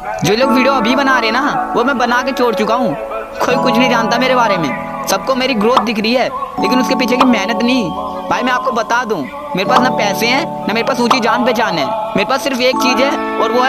जो लोग वीडियो अभी बना रहे हैं ना, वो मैं बना के छोड़ चुका हूँ। कोई कुछ नहीं जानता मेरे बारे में। सबको मेरी ग्रोथ दिख रही है, लेकिन उसके पीछे की मेहनत नहीं। भाई मैं आपको बता दूं, मेरे पास ना पैसे हैं, ना मेरे पास ऊंची जान पहचान है। मेरे पास सिर्फ एक चीज़ है, और वो है